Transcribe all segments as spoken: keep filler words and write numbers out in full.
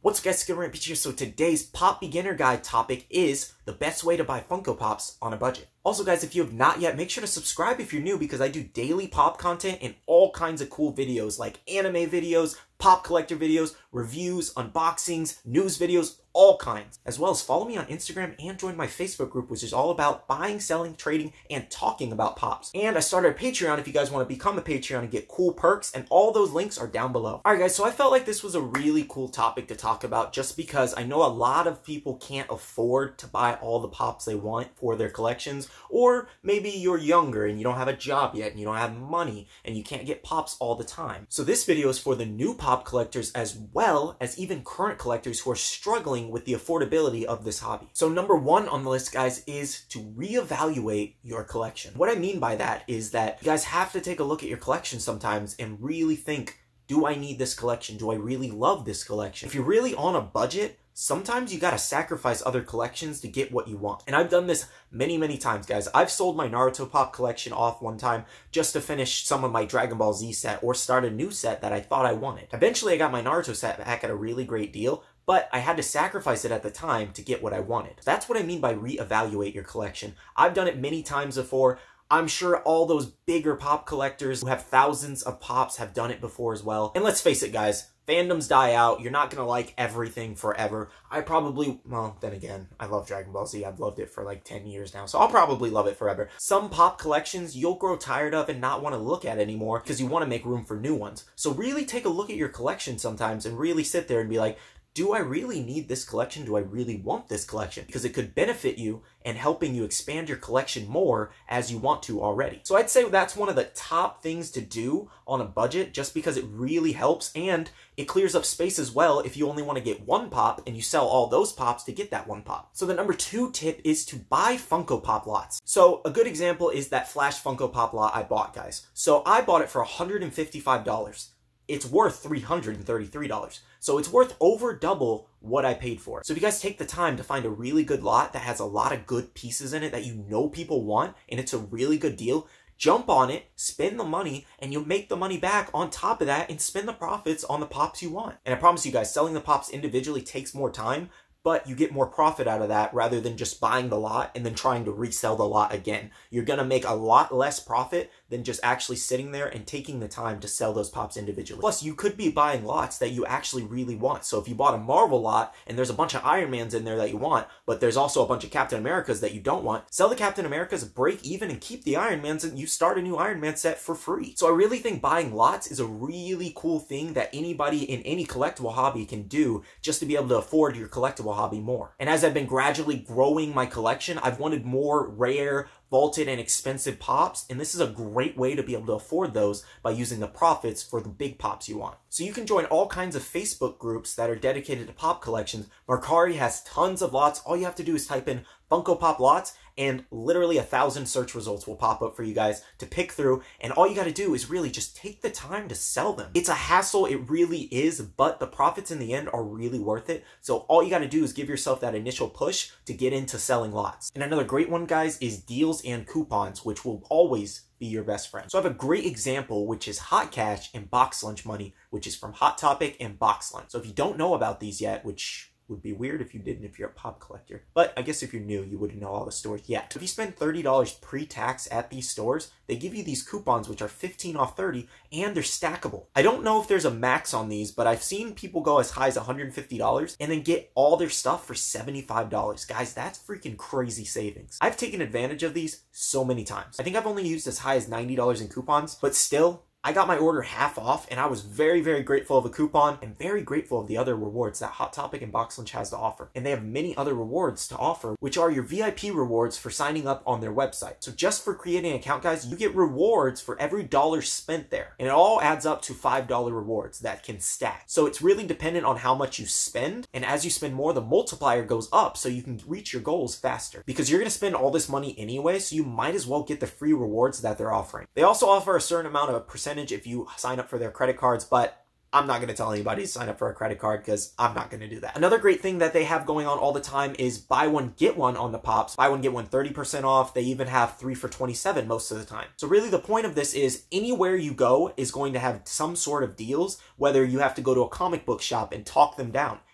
What's up guys, Skittle Beach here. So today's Pop Beginner Guide topic is the best way to buy Funko Pops on a budget. Also guys, if you have not yet, make sure to subscribe if you're new because I do daily pop content and all kinds of cool videos like anime videos, pop collector videos, reviews, unboxings, news videos, all kinds. As well as follow me on Instagram and join my Facebook group, which is all about buying, selling, trading, and talking about pops. And I started a Patreon if you guys want to become a Patreon and get cool perks, and all those links are down below. Alright guys, so I felt like this was a really cool topic to talk about just because I know a lot of people can't afford to buy all the pops they want for their collections, or maybe you're younger and you don't have a job yet and you don't have money and you can't get pops all the time. So this video is for the new pop collectors as well as even current collectors who are struggling with the affordability of this hobby. So number one on the list, guys, is to reevaluate your collection. What I mean by that is that you guys have to take a look at your collection sometimes and really think, do I need this collection? Do I really love this collection? If you're really on a budget, sometimes you gotta sacrifice other collections to get what you want. And I've done this many, many times, guys. I've sold my Naruto Pop collection off one time just to finish some of my Dragon Ball Z set or start a new set that I thought I wanted. Eventually, I got my Naruto set back at a really great deal, but I had to sacrifice it at the time to get what I wanted. That's what I mean by reevaluate your collection. I've done it many times before. I'm sure all those bigger pop collectors who have thousands of pops have done it before as well. And let's face it, guys, fandoms die out. You're not gonna like everything forever. I probably, well, then again, I love Dragon Ball Z. I've loved it for like ten years now, so I'll probably love it forever. Some pop collections you'll grow tired of and not want to look at anymore because you want to make room for new ones. So really take a look at your collection sometimes and really sit there and be like, do I really need this collection? Do I really want this collection? Because it could benefit you and helping you expand your collection more as you want to already. So I'd say that's one of the top things to do on a budget just because it really helps and it clears up space as well if you only want to get one pop and you sell all those pops to get that one pop. So the number two tip is to buy Funko Pop lots. So a good example is that Flash Funko Pop lot I bought, guys. So I bought it for one hundred fifty-five dollars. It's worth three hundred thirty-three dollars. So it's worth over double what I paid for. So if you guys take the time to find a really good lot that has a lot of good pieces in it that you know people want, and it's a really good deal, jump on it, spend the money, and you'll make the money back on top of that and spend the profits on the pops you want. And I promise you guys, selling the pops individually takes more time, but you get more profit out of that rather than just buying the lot and then trying to resell the lot again. You're gonna make a lot less profit than just actually sitting there and taking the time to sell those pops individually. Plus, you could be buying lots that you actually really want. So if you bought a Marvel lot and there's a bunch of Iron Mans in there that you want, but there's also a bunch of Captain Americas that you don't want, sell the Captain Americas, break even, and keep the Iron Mans, and you start a new Iron Man set for free. So I really think buying lots is a really cool thing that anybody in any collectible hobby can do just to be able to afford your collectible hobby more. And as I've been gradually growing my collection, I've wanted more rare, vaulted, and expensive pops, and this is a great way to be able to afford those by using the profits for the big pops you want. So you can join all kinds of Facebook groups that are dedicated to pop collections. Mercari has tons of lots. All you have to do is type in Funko Pop lots, and literally a thousand search results will pop up for you guys to pick through, and all you got to do is really just take the time to sell them. It's a hassle, it really is, but the profits in the end are really worth it. So all you got to do is give yourself that initial push to get into selling lots. And another great one, guys, is deals and coupons, which will always be your best friend. So I have a great example, which is Hot Cash and Box Lunch Money, which is from Hot Topic and Box Lunch. So if you don't know about these yet, which would be weird if you didn't if you're a pop collector, but I guess if you're new, you wouldn't know all the stores yet. If you spend thirty dollars pre-tax at these stores, they give you these coupons which are fifteen off thirty, and they're stackable. I don't know if there's a max on these, but I've seen people go as high as one hundred fifty dollars and then get all their stuff for seventy-five dollars. Guys, that's freaking crazy savings. I've taken advantage of these so many times. I think I've only used as high as ninety dollars in coupons, but still, I got my order half off, and I was very, very grateful of a coupon and very grateful of the other rewards that Hot Topic and Box Lunch has to offer. And they have many other rewards to offer, which are your V I P rewards for signing up on their website. So just for creating an account, guys, you get rewards for every dollar spent there. And it all adds up to five dollar rewards that can stack. So it's really dependent on how much you spend. And as you spend more, the multiplier goes up so you can reach your goals faster. Because you're going to spend all this money anyway, so you might as well get the free rewards that they're offering. They also offer a certain amount of a percentage if you sign up for their credit cards, but I'm not going to tell anybody to sign up for a credit card because I'm not going to do that. Another great thing that they have going on all the time is buy one, get one on the pops. Buy one, get one thirty percent off. They even have three for twenty-seven most of the time. So really the point of this is anywhere you go is going to have some sort of deals, whether you have to go to a comic book shop and talk them down.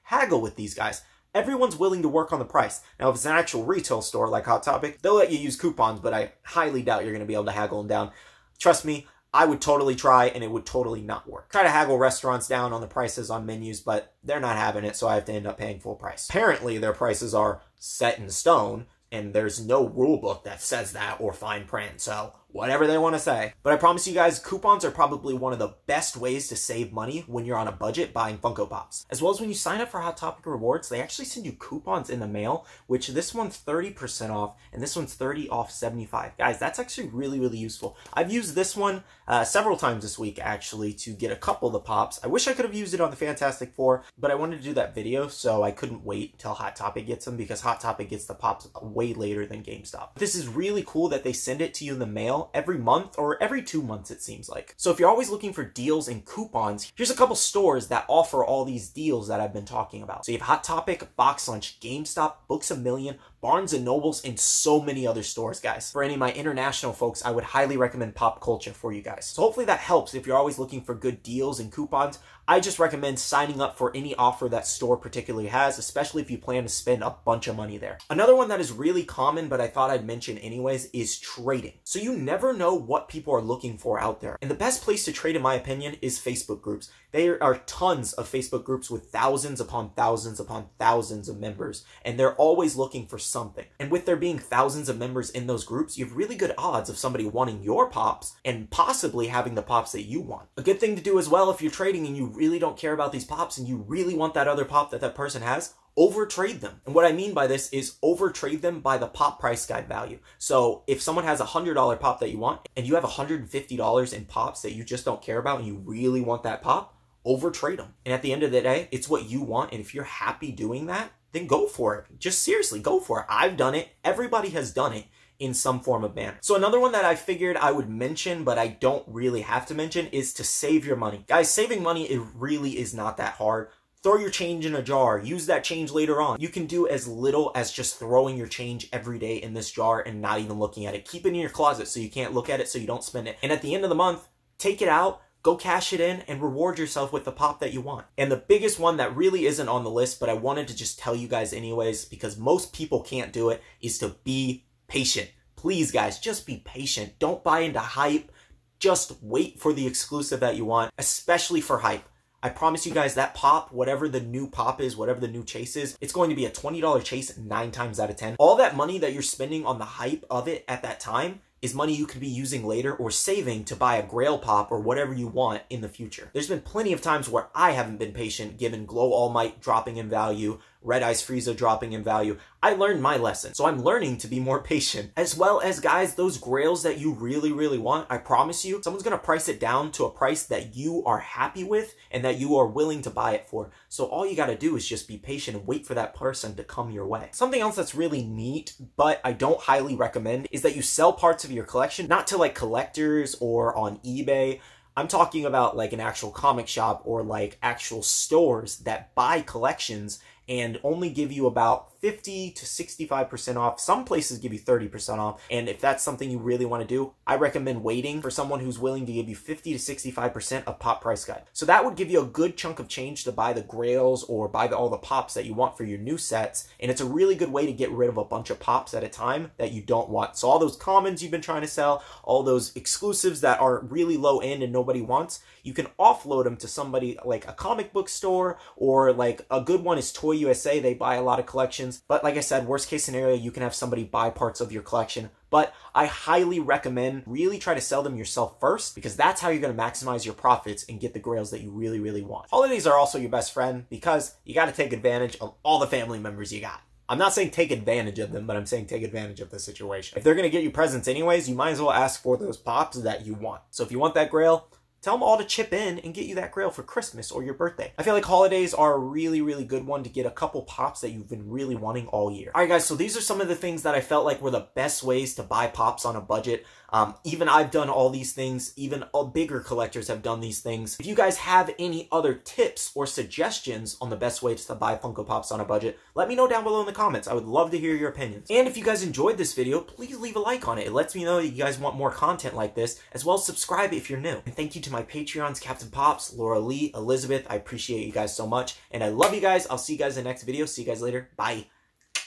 haggle with these guys. Everyone's willing to work on the price. Now, if it's an actual retail store like Hot Topic, they'll let you use coupons, but I highly doubt you're going to be able to haggle them down. Trust me, I would totally try, and it would totally not work. Try to haggle restaurants down on the prices on menus, but they're not having it, so I have to end up paying full price. Apparently, their prices are set in stone, and there's no rule book that says that or fine print, so whatever they want to say. But I promise you guys, coupons are probably one of the best ways to save money when you're on a budget buying Funko Pops. As well as when you sign up for Hot Topic Rewards, they actually send you coupons in the mail, which this one's thirty percent off, and this one's thirty off seventy-five. Guys, that's actually really, really useful. I've used this one uh, several times this week, actually, to get a couple of the Pops. I wish I could have used it on the Fantastic Four, but I wanted to do that video, so I couldn't wait till Hot Topic gets them, because Hot Topic gets the Pops way later than GameStop. This is really cool that they send it to you in the mail every month, or every two months it seems like. So if you're always looking for deals and coupons, here's a couple stores that offer all these deals that I've been talking about. So you have Hot Topic, Box Lunch, GameStop, Books A Million, Barnes and Nobles, and so many other stores, guys. For any of my international folks, I would highly recommend Pop Culture for you guys. So hopefully that helps if you're always looking for good deals and coupons. I just recommend signing up for any offer that store particularly has, especially if you plan to spend a bunch of money there. Another one that is really common, but I thought I'd mention anyways, is trading. So you never know what people are looking for out there. And the best place to trade, in my opinion, is Facebook groups. There are tons of Facebook groups with thousands upon thousands upon thousands of members, and they're always looking for something. And with there being thousands of members in those groups, you have really good odds of somebody wanting your Pops and possibly having the Pops that you want. A good thing to do as well if you're trading and you really don't care about these Pops and you really want that other Pop that that person has, overtrade them. And what I mean by this is overtrade them by the Pop price guide value. So if someone has a one hundred dollar Pop that you want and you have one hundred fifty dollars in Pops that you just don't care about and you really want that Pop, overtrade them. And at the end of the day, it's what you want. And if you're happy doing that, then go for it. Just seriously, go for it. I've done it. Everybody has done it in some form of manner. So another one that I figured I would mention, but I don't really have to mention, is to save your money. Guys, saving money, it really is not that hard. Throw your change in a jar. Use that change later on. You can do as little as just throwing your change every day in this jar and not even looking at it. Keep it in your closet so you can't look at it, so you don't spend it. And at the end of the month, take it out, go cash it in, and reward yourself with the Pop that you want. And the biggest one that really isn't on the list, but I wanted to just tell you guys anyways, because most people can't do it, is to be patient. Please, guys, just be patient. Don't buy into hype. Just wait for the exclusive that you want, especially for hype. I promise you guys that Pop, whatever the new Pop is, whatever the new chase is, it's going to be a twenty dollar chase nine times out of ten. All that money that you're spending on the hype of it at that time is money you could be using later or saving to buy a Grail Pop or whatever you want in the future. There's been plenty of times where I haven't been patient, given Glow All Might dropping in value, Red Eyes Frieza dropping in value. I learned my lesson, so I'm learning to be more patient. As well as, guys, those grails that you really, really want, I promise you, someone's gonna price it down to a price that you are happy with and that you are willing to buy it for. So all you gotta do is just be patient and wait for that person to come your way. Something else that's really neat, but I don't highly recommend, is that you sell parts of your collection, not to like collectors or on eBay. I'm talking about like an actual comic shop or like actual stores that buy collections and only give you about fifty to sixty-five percent off. Some places give you thirty percent off. And if that's something you really want to do, I recommend waiting for someone who's willing to give you fifty to sixty-five percent of Pop price guide. So that would give you a good chunk of change to buy the grails or buy the, all the Pops that you want for your new sets. And it's a really good way to get rid of a bunch of Pops at a time that you don't want. So all those commons you've been trying to sell, all those exclusives that are really low end and nobody wants, you can offload them to somebody like a comic book store, or like a good one is Toy U S A. They buy a lot of collections. But like I said, worst case scenario, you can have somebody buy parts of your collection. But I highly recommend really try to sell them yourself first, because that's how you're going to maximize your profits and get the grails that you really, really want. Holidays are also your best friend, because you got to take advantage of all the family members you got. I'm not saying take advantage of them, but I'm saying take advantage of the situation. If they're going to get you presents anyways, you might as well ask for those Pops that you want. So if you want that grail, tell them all to chip in and get you that grail for Christmas or your birthday. I feel like holidays are a really, really good one to get a couple Pops that you've been really wanting all year. All right, guys, so these are some of the things that I felt like were the best ways to buy Pops on a budget. Um, even I've done all these things. Even all bigger collectors have done these things. If you guys have any other tips or suggestions on the best ways to buy Funko Pops on a budget, let me know down below in the comments. I would love to hear your opinions. And if you guys enjoyed this video, please leave a like on it. It lets me know that you guys want more content like this, as well as subscribe if you're new. And thank you to my my Patreons, Captain Pops, Laura Lee, Elizabeth. I appreciate you guys so much. And I love you guys. I'll see you guys in the next video. See you guys later. Bye.